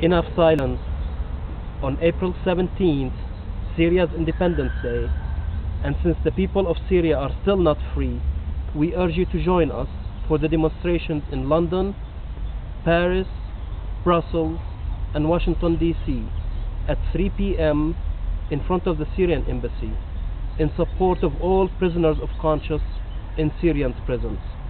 Enough silence. On April 17th, Syria's Independence Day, and since the people of Syria are still not free, we urge you to join us for the demonstrations in London, Paris, Brussels, and Washington, D.C. at 3 p.m. in front of the Syrian embassy in support of all prisoners of conscience in Syrian prisons.